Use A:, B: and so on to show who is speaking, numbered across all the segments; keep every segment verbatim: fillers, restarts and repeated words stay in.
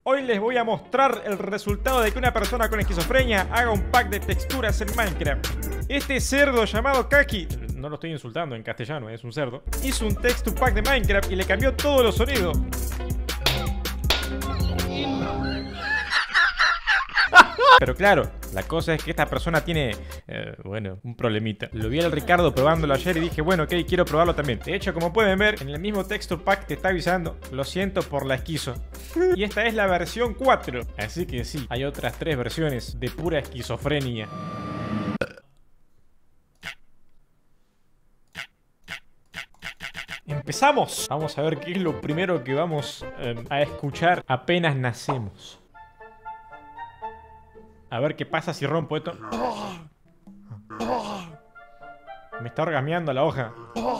A: Hoy les voy a mostrar el resultado de que una persona con esquizofrenia haga un pack de texturas en Minecraft. Este cerdo llamado Kaki, no lo estoy insultando en castellano, es un cerdo, hizo un texture pack de Minecraft y le cambió todos los sonidos. Pero claro, la cosa es que esta persona tiene, eh, bueno, un problemita. Lo vi al Ricardo probándolo ayer y dije, bueno, ok, quiero probarlo también. De hecho, como pueden ver, en el mismo texture pack te está avisando, lo siento por la esquizo. Y esta es la versión cuatro. Así que sí, hay otras tres versiones de pura esquizofrenia. ¡Empezamos! Vamos a ver qué es lo primero que vamos eh, a escuchar apenas nacemos. A ver qué pasa si rompo esto. Me está orgasmeando la hoja.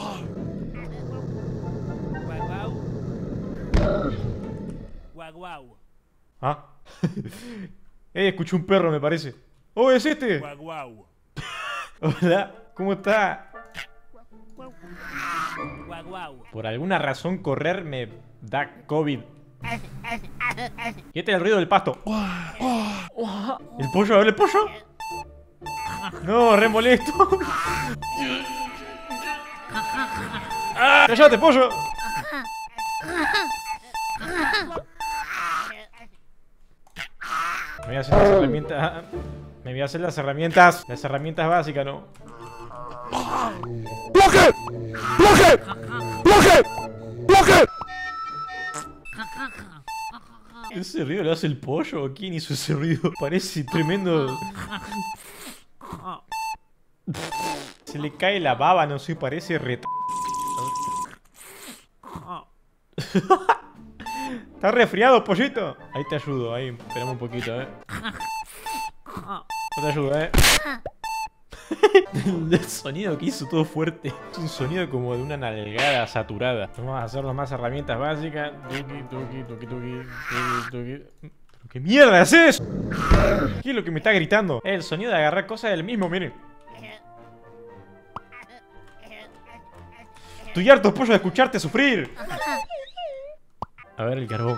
A: Ah. Eh, escuché un perro, me parece. ¡Oh, es este! Hola, ¿cómo está? Por alguna razón correr me da COVID. Y este es el ruido del pasto. ¿El pollo? A ver, ¿el pollo? No, re molesto. ¡Cállate, pollo! Me voy a hacer las herramientas. Me voy a hacer las herramientas. Las herramientas básicas, ¿no?
B: ¡Bloque! ¡Bloque! ¡Bloque! ¡Bloque!
A: ¿Ese ruido lo hace el pollo o quién hizo ese ruido? Parece tremendo. Se le cae la baba, no sé, parece ret... ¿Estás resfriado, pollito? Ahí te ayudo, ahí, esperamos un poquito, eh. No te ayudo, eh. El sonido que hizo todo fuerte. Es un sonido como de una nalgada saturada. Vamos a hacer más herramientas básicas. Tuki, tuki, tuki, tuki, tuki, tuki. ¿Pero qué mierda es eso? ¿Qué es lo que me está gritando? Es el sonido de agarrar cosas del mismo, miren. Estoy harto, pollo, de escucharte sufrir. A ver el carbón.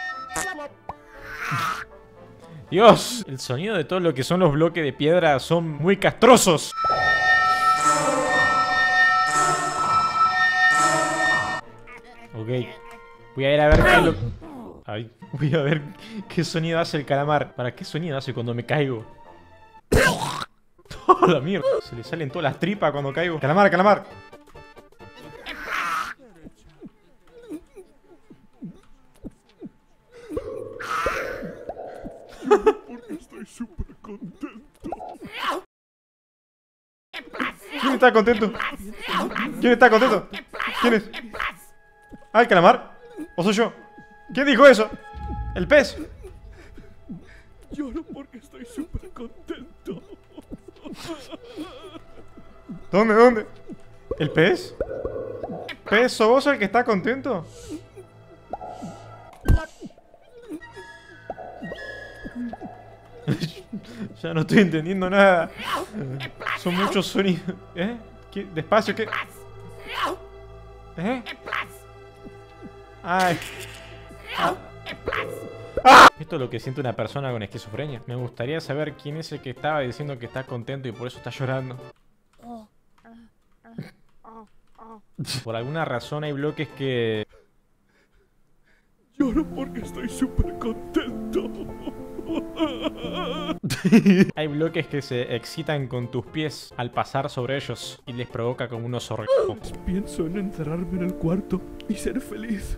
A: Dios, el sonido de todo lo que son los bloques de piedra son muy castrosos. Ok, voy a ir a ver qué lo... Ay, voy a ver qué sonido hace el calamar. ¿Para qué sonido hace cuando me caigo? ¡Oh, la mierda! Se le salen todas las tripas cuando caigo. ¡Calamar, calamar!
B: Porque estoy súper contento.
A: ¿Quién está contento? ¿Quién está contento? ¿Quién es? ¿Ah, el calamar? ¿O soy yo? ¿Quién dijo eso? ¿El pez?
B: Lloro porque estoy súper contento.
A: ¿Dónde, dónde? ¿El pez? ¿Pez, sos vos el que está contento? Ya no estoy entendiendo nada. Son muchos sonidos. ¿Eh? ¿Qué? ¿Despacio? ¿Qué? ¿Eh? Ay. Ah. ¡Ah! Esto es lo que siente una persona con esquizofrenia. Me gustaría saber quién es el que estaba diciendo que está contento y por eso está llorando. Por alguna razón hay bloques que...
B: Lloro porque estoy súper contento.
A: Hay bloques que se excitan con tus pies al pasar sobre ellos y les provoca como unos orgasmos.
B: Pienso en encerrarme en el cuarto y ser feliz.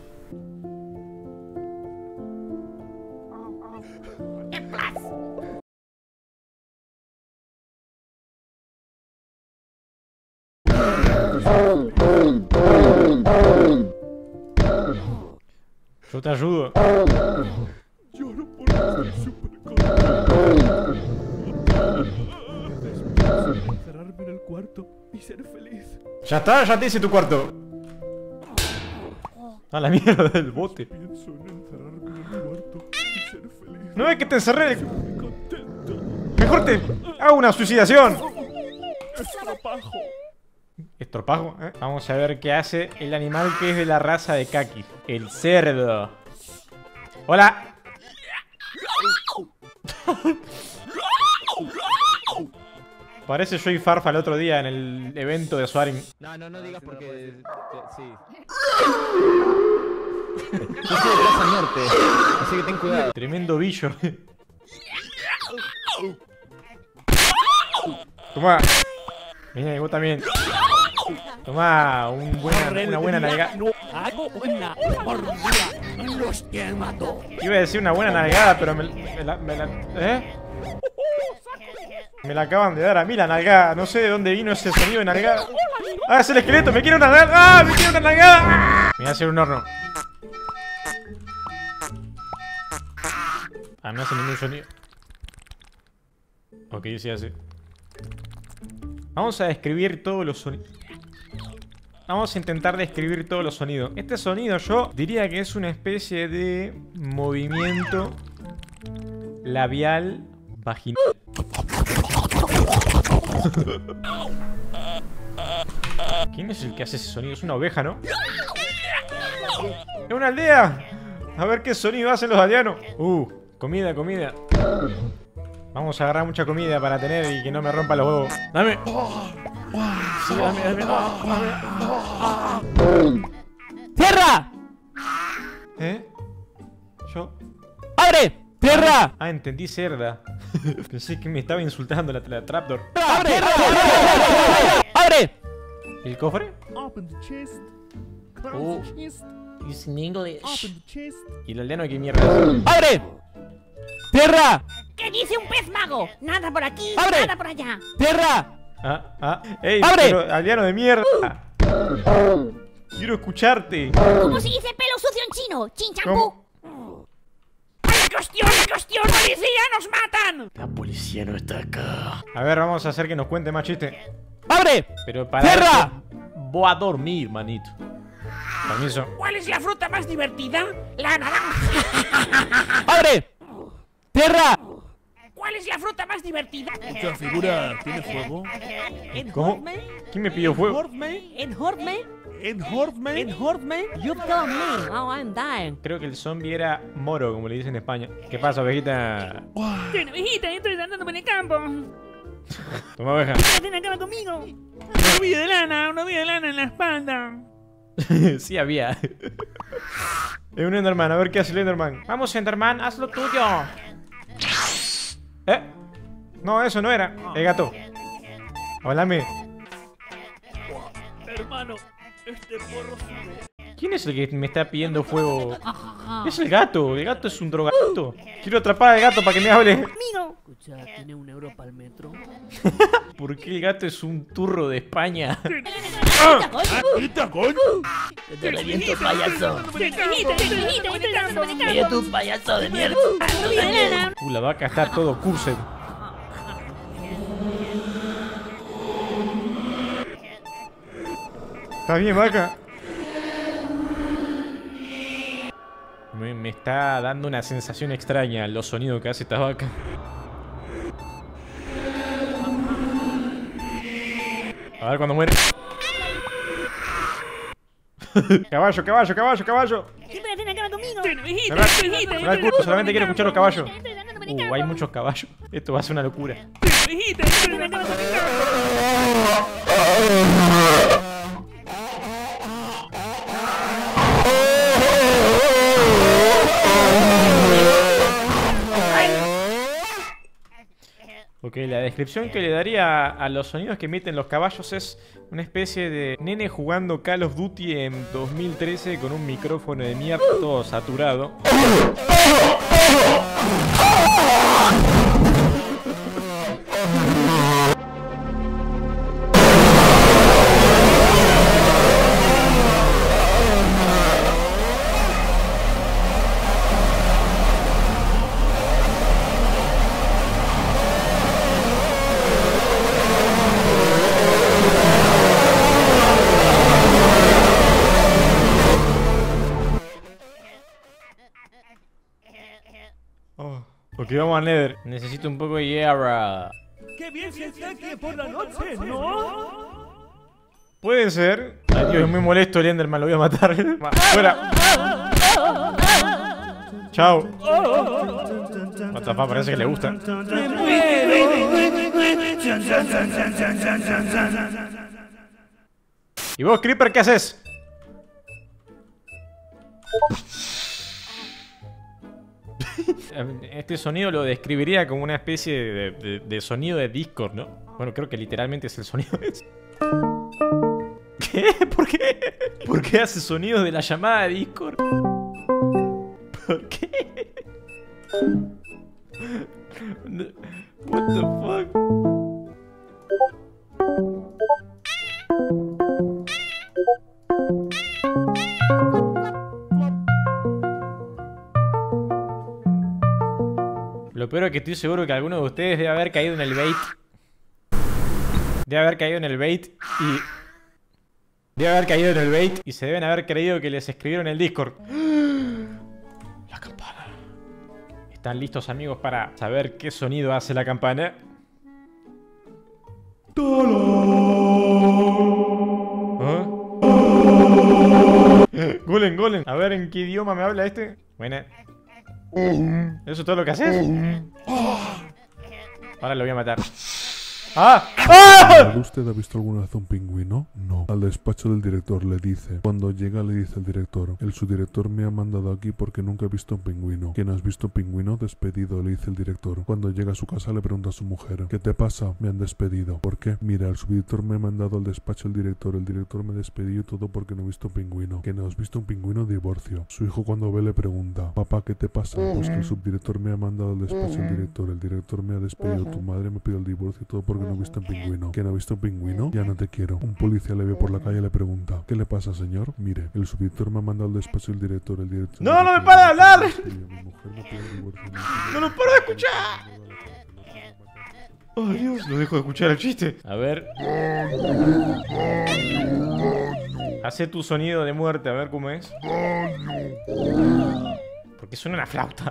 A: Yo te ayudo.
B: Lloro porque estoy súper contento. Encerrarme en el cuarto y ser feliz.
A: Ya está, ya te hice tu cuarto. A la mierda del bote.
B: Pienso en encerrarme en el cuarto y ser feliz.
A: No es que te encerré.
B: Estoy contento.
A: Mejor te hago una suicidación.
B: Estropajo.
A: Estropajo, ¿eh? Vamos a ver qué hace el animal que es de la raza de Kaki. El cerdo. Hola. Parece Joy Farfa el otro día en el evento de Swaring.
C: No, no, no digas porque... Sí. Yo soy de Plaza Norte, así que ten cuidado.
A: Tremendo billo. Toma. Mira, vos también. Toma, un buena, una buena nalgada.
B: No hago una mordida. Los que mato.
A: Iba a decir una buena nalgada, pero me, me la... Me la ¿eh? Me la acaban de dar a mí la nalgada. No sé de dónde vino ese sonido de nalgada. ¡Ah, es el esqueleto! ¡Me quiere una nalgada! ¡Ah, me quiere una nalgada! Me voy a hacer un horno. Ah, no hace ningún sonido. Ok, sí hace. Vamos a describir todos los sonidos. Vamos a intentar describir todos los sonidos. Este sonido yo diría que es una especie de movimiento labial vaginal. ¿Quién es el que hace ese sonido? Es una oveja, ¿no? ¡Es una aldea! A ver qué sonido hacen los aldeanos. Uh, comida, comida. Vamos a agarrar mucha comida para tener y que no me rompa los huevos. ¡Dame! Sí, dame, dame.
C: ¡Cierra!
A: ¿Eh? ¿Yo?
C: ¡Abre! ¡Cierra!
A: Ah, entendí cerda. Pensé que me estaba insultando la, la trapdoor.
C: ¡Abre! ¡Abre!
A: ¿El cofre?
B: Open the chest. Close
A: Oh.
B: the chest.
A: It's in English.
B: Open the chest.
A: ¿Y el aldeano qué mierda es?
C: ¡Abre! ¡Cierra!
D: ¿Qué dice un pez mago? Nada por aquí,
C: ¡Abre!
D: nada por allá.
C: ¡Cierra!
A: Ah, ah. ¡Ey,
C: ¡Abre!
A: pero aldeano de mierda! Quiero escucharte.
D: ¿Cómo se dice pelo sucio en chino? Chinchampú.
A: ¿Cómo?
D: ¡La cuestión, la cuestión! ¡Policía, nos matan!
B: La policía no está acá.
A: A ver, vamos a hacer que nos cuente más chistes.
C: ¡Abre!
A: Pero para
C: ¡Cierra!
A: eso, voy a dormir, manito. Permiso.
D: ¿Cuál es la fruta más divertida? La naranja.
C: ¡Abre! ¡Cierra!
D: ¿Cuál es la fruta más divertida?
B: ¿Esta figura tiene fuego?
A: ¿Cómo? ¿Quién me pidió fuego?
D: ¿En Hordme?
B: ¿En Hordman?
D: ¿En Hordme? You've done me. Oh, I'm dying.
A: Creo que el zombie era moro, como le dicen en España. ¿Qué pasa, ovejita?
D: Soy ovejita, estoy andándome en el campo.
A: Toma, oveja.
D: Ven acá conmigo. Un novio de lana, un novio de lana en la espalda.
A: Sí había. Es un Enderman, a ver qué hace el Enderman. Vamos, Enderman, haz lo tuyo. ¿Eh? No, eso no era. El gato. Háblame.
B: Hermano, este porro sube.
A: ¿Quién es el que me está pidiendo fuego? Es el gato. El gato es un drogadicto. Quiero atrapar al gato para que me hable.
D: Amigo.
B: Escucha, ¿tiene un euro para el metro?
A: ¿Por qué el gato es un turro de España?
B: ¡Quita, coño!
E: Te reviento, payaso.
D: Soy ovejita, soy ovejita, estoy andándome en el
E: Oye,
D: campo.
E: tú, payaso de mierda.
D: Novio de lana.
A: Uh, la vaca está todo cursed. ¿Estás bien, vaca? Me, me está dando una sensación extraña los sonidos que hace esta vaca. A ver cuando muere. Caballo, caballo, caballo, caballo.
D: Siempre ven acá conmigo. Soy ovejita,
A: Cerrá-
D: soy ovejita.
A: cerrá el culo, solamente quiero escuchar los caballos.
D: Estoy andándome en el
A: Uh,
D: campo.
A: hay muchos caballos. Esto va a ser una locura.
D: Ovejita, ven acá conmigo.
A: Ok, la descripción que le daría a los sonidos que emiten los caballos es una especie de nene jugando Call of Duty en dos mil trece con un micrófono de mierda todo saturado. Oh. Ok, vamos a Nether. Necesito un poco de hierro.
B: ¡Qué bien se está aquí por la noche, ¿no?
A: Puede ser. Ay, Dios, es muy molesto el Enderman, lo voy a matar. Va, fuera. Chao. What the fuck, parece que le gusta. ¿Y vos, Creeper, qué haces? Este sonido lo describiría como una especie de, de, de sonido de Discord, ¿no? Bueno, creo que literalmente es el sonido de... ¿Qué? ¿Por qué? ¿Por qué hace sonido de la llamada de Discord? ¿Por qué? What the fuck? Lo peor es que estoy seguro que alguno de ustedes debe haber caído en el bait. Debe haber caído en el bait y... Debe haber caído en el bait y se deben haber creído que les escribieron en el Discord. La campana. ¿Están listos, amigos, para saber qué sonido hace la campana? ¿Ah? Golem, Golem. A ver en qué idioma me habla este. Bueno. ¿Eso es todo lo que haces? Ahora lo voy a matar. ¡Ah! ¡Ah!
B: ¿Usted ha visto alguna vez un pingüino? No. Al despacho del director le dice. Cuando llega le dice el director. El subdirector me ha mandado aquí porque nunca he visto un pingüino. ¿Quién has visto un pingüino? Despedido, le dice el director. Cuando llega a su casa le pregunta a su mujer. ¿Qué te pasa? Me han despedido. ¿Por qué? Mira, el subdirector me ha mandado al despacho del director. El director me ha despedido todo porque no he visto un pingüino. ¿Que no has visto un pingüino? Divorcio. Su hijo cuando ve le pregunta. Papá, ¿qué te pasa? Pues que el subdirector me ha mandado al despacho del director. El director me ha despedido. Tu madre me pidió el divorcio todo porque no he visto un pingüino. ¿Que no ha visto un pingüino? Ya no te quiero. Un policía le ve por la calle y le pregunta. ¿Qué le pasa, señor? Mire, el subdirector me ha mandado al despacho del director. El director...
A: ¡No, no me para de hablar!
B: Mi mujer me pidió el divorcio.
A: ¡No lo paro de escuchar! ¡Oh, Dios! No dejo de escuchar el chiste. A ver. Hace tu sonido de muerte, a ver cómo es. Porque suena una flauta.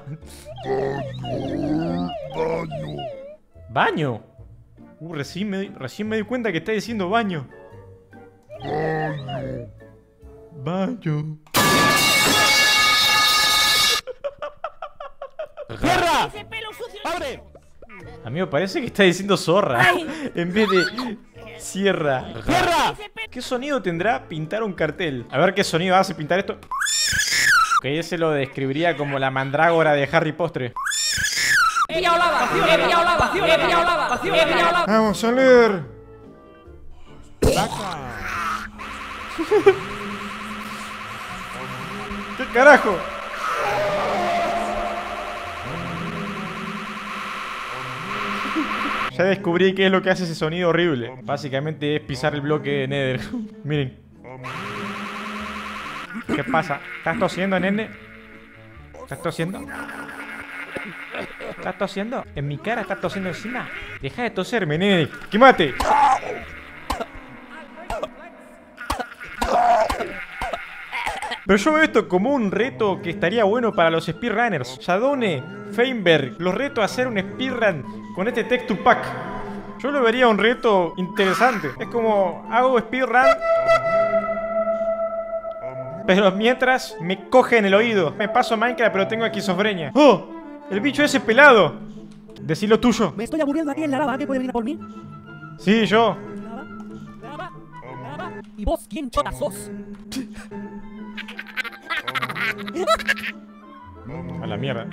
A: ¿Baño? Uh, recién me, recién me di cuenta que está diciendo baño. Baño.
C: ¡Cierra! ¡Abre!
A: Amigo, parece que está diciendo zorra en vez de cierra.
C: ¡Cierra!
A: ¿Qué sonido tendrá pintar un cartel? A ver qué sonido hace pintar esto. Que ese lo describiría como la mandrágora de Harry Potter. Vamos a leer. ¿Qué carajo? Ya descubrí qué es lo que hace ese sonido horrible. Básicamente es pisar el bloque de Nether. Miren. ¿Qué pasa? ¿Estás tosiendo, nene? ¿Estás tosiendo? ¿Estás tosiendo? ¿En mi cara estás tosiendo encima? Deja de toserme, nene. ¡Quémate! Pero yo veo esto como un reto que estaría bueno para los speedrunners. Yadone, Feinberg, los reto a hacer un speedrun con este texture pack. Yo lo vería un reto interesante. Es como, hago speedrun, pero mientras me cogen el oído. Me paso Minecraft pero tengo esquizofrenia. ¡Oh! El bicho ese pelado. Decí lo tuyo.
D: Me estoy aburriendo aquí en la lava, ¿qué puede venir a por mí?
A: Sí, yo.
D: Lava, lava, lava. ¿Y vos quién chota sos?
A: A la mierda.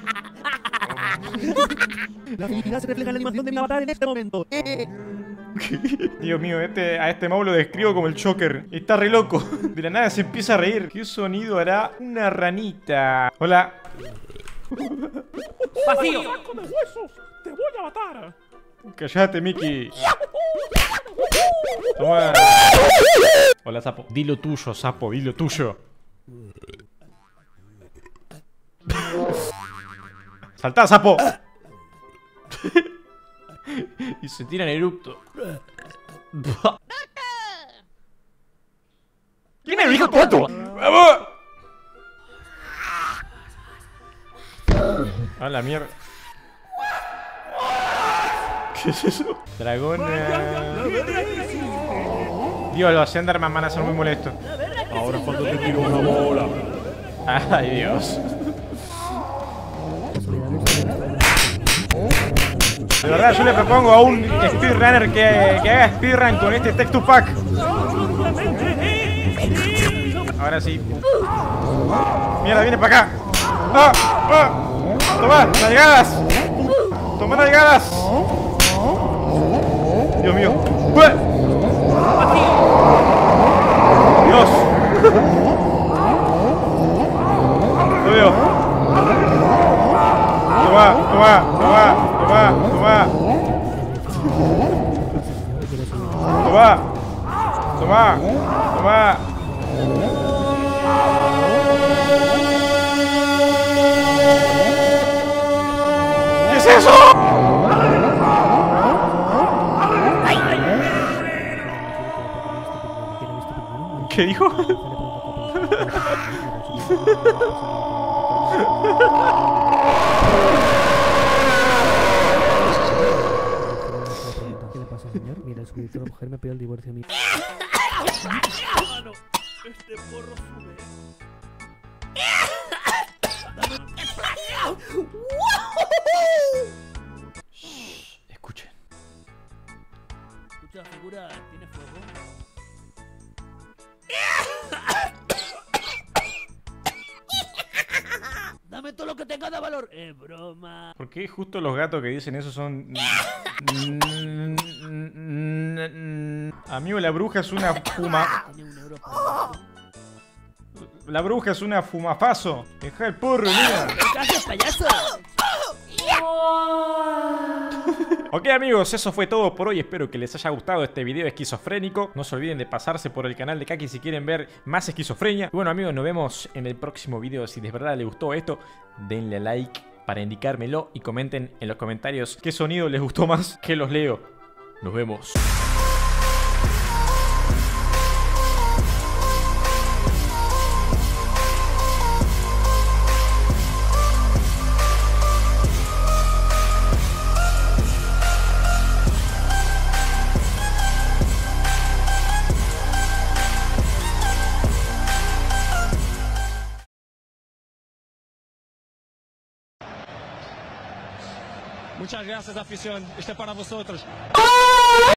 D: La felicidad se refleja en la animación de mi avatar en este momento.
A: Dios mío, este, a este mouse lo describo como el Joker. Está re loco. De la nada se empieza a reír. ¿Qué sonido hará una ranita? Hola.
D: ¡Vacío!
B: ¡Saco de huesos! ¡Te voy a matar!
A: Cállate, Mickey. Toma. Hola, sapo. Dilo tuyo, sapo, dilo tuyo. ¡Saltá, sapo! Y se tira en erupto. ¿Quién es el hijo tonto? ¡Vamos! A la mierda. ¿Qué es eso? Dragona. Dios, los Enderman van a ser muy molestos.
B: Ahora cuando te tiro una bola.
A: Ay, Dios. De verdad, yo le propongo a un speedrunner que, que haga speedrun con este text to pack. Ahora sí. Mierda, viene para acá. ¡Ah! ¡Ah! ¡Toma! ¡Nalgadas! ¡Toma nalgadas! Dios mío. ¡Ué! ¡Dios! Lo veo. Toma, toma, toma, toma, toma. Toma. Toma, toma. ¿Qué es eso? ¿Qué dijo?
F: ¿Qué le pasa, señor? Mira, su directora mujer me pidió el divorcio a mí.
D: Mano, este porro sube.
A: Escuchen.
D: Escucha, figura, ¿tiene fuego? Dame todo lo que tenga de valor. Es broma.
A: ¿Por qué justo los gatos que dicen eso son... Amigo, la bruja es una fuma...
D: Tiene un euro para...
A: La bruja es una fumafazo. Deja el porro, mira.
D: ¿Qué haces, payaso?
A: Ok, amigos, eso fue todo por hoy. Espero que les haya gustado este video esquizofrénico. No se olviden de pasarse por el canal de Kaki si quieren ver más esquizofrenia. Y bueno, amigos, nos vemos en el próximo video. Si de verdad les gustó esto, denle like para indicármelo y comenten en los comentarios qué sonido les gustó más, que los leo. Nos vemos.
G: Muchas gracias, afición. Este es para vosotros.